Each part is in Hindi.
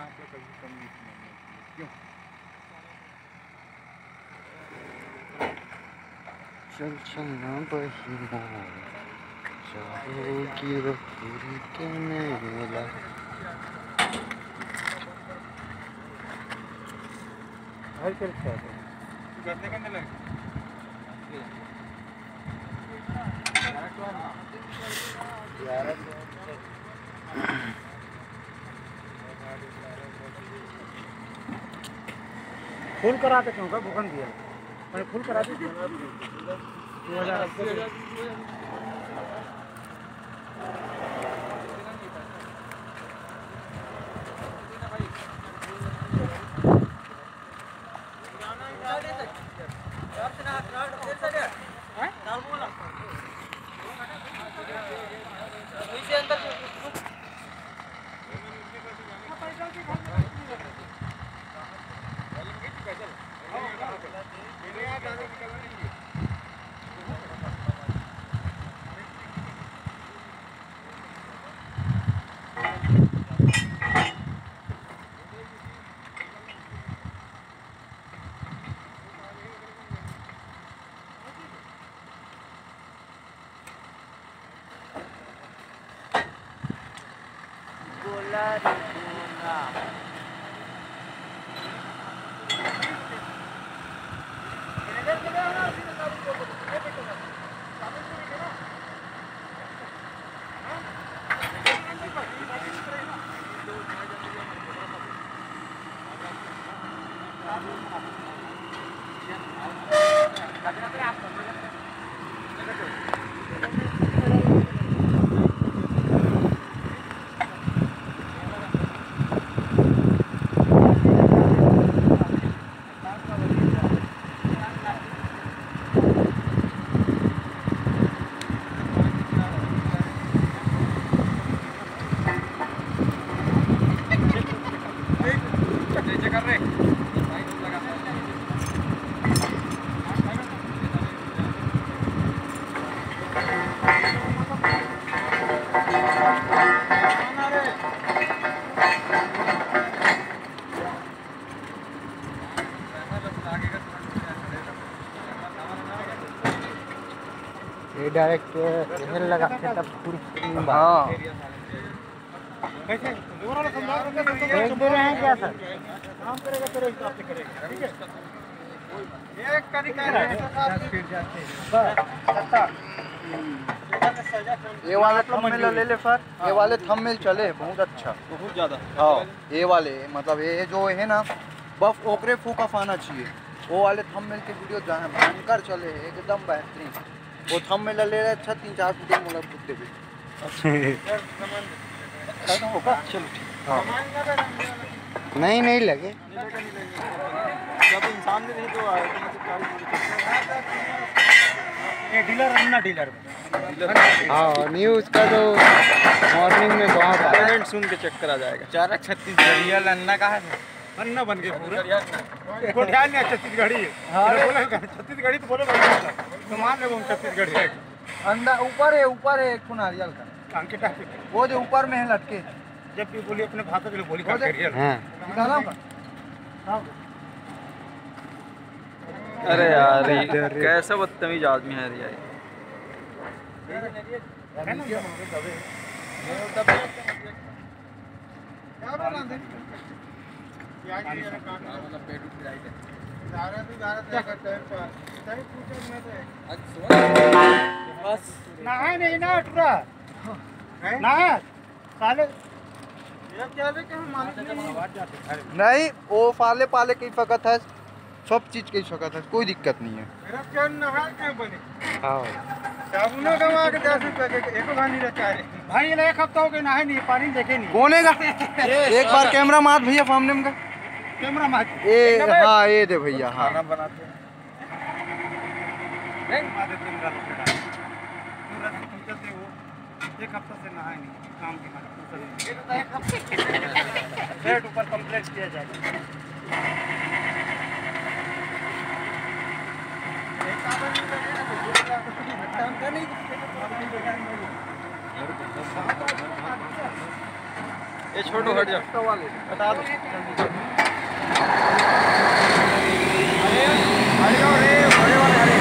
पे कभी कम नहीं क्यों? चल चलना बहिना जाओगी वो पूरी के मेला। हर चल क्या है करने करने लगे फुल कराते क्यों का भूखन दिया मैंने फुल करा दी 2080 ये डायरेक्ट हेल लगाते तब पूरी हाँ देख दे रहे हैं क्या सर? काम करेगा तेरे हिसाब से करेगा ठीक है एक तरीका है ये वाले थंबनेल ले ले सर, ये वाले थंबनेल चले बहुत अच्छा बहुत ज़्यादा। हाँ ये वाले मतलब ये जो है ना बफ ओकरे फोकस आना चाहिए। वो वाले थंबनेल के वीडियो भयंकर चले एकदम बेहतरीन। वो थंबनेल ले रहे अच्छा 3-4 वीडियो मतलब कुत्ते भी होगा। चलो ठीक हाँ नहीं नहीं लगे जब इंसान भी नहीं तो ये डीलर अन्ना डीलर हाँ न्यूज़ का तो मॉर्निंग में बहुत कमेंट सुन के चेक करा जाएगा। 436 अन्ना का है अन्ना बन गया पूरा को ध्यान नहीं छत्तीसगढ़ी है छत्तीसगढ़ी तो बोले सामान है वो छत्तीसगढ़ी है अंदर ऊपर है एक नारियल का अंकित वो जो ऊपर में है लटके जब भी बोली अपने भाषा के लिए बोली हाँ निकाला अरे यार कैसा बदतमीज आदमी है यार। बस नहाए नहीं ना टूरा नहा साले नहीं वो फाले पाले की फकत है सब चीज की फकत है कोई दिक्कत नहीं है। साबुनो गवा के 10 रुपए के एको घानी रहता है भाई ये एक हफ्ता हो गया नहाए नहीं पानी देखे नहीं कोनेगा एक बार कैमरा मार भैया सामने में कैमरा मार ए हाँ ये दे भैया हाँ खाना बनाते हैं नहीं मार देते मेरा लपेटा पूरा चलते हो एक हफ्ता से नहाए नहीं काम के मारे पेट ऊपर कंप्लेंट किया जाएगा ये छोटू हट जा। बता दो जल्दी। अरे हट जाओ रे, बड़े वाले हरे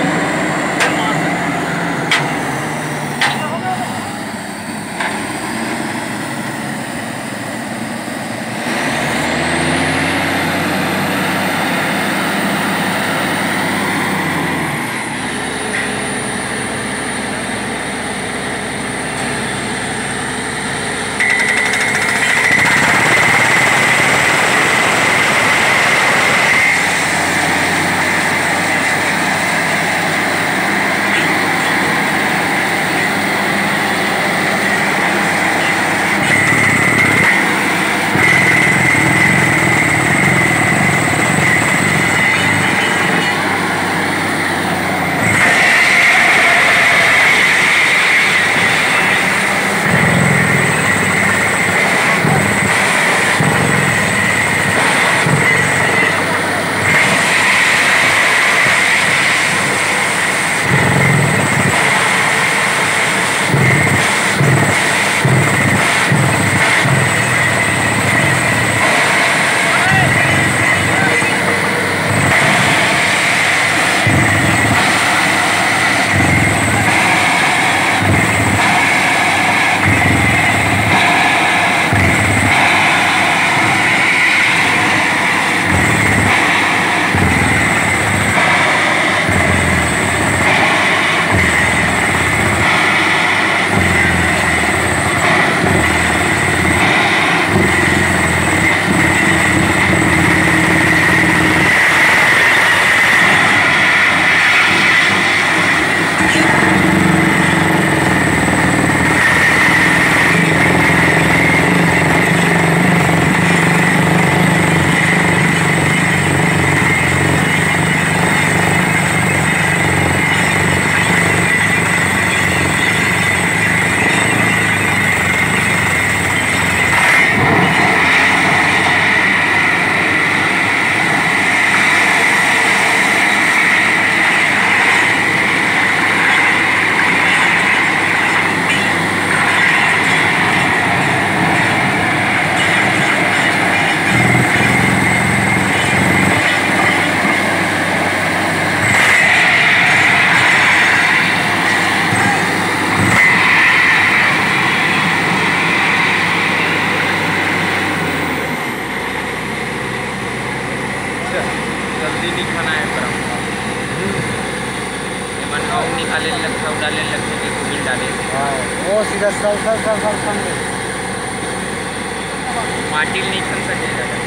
निकाले लगता डाले लगते कि बिल डाले वो सीधा सर माटी नहीं खन सकेगा।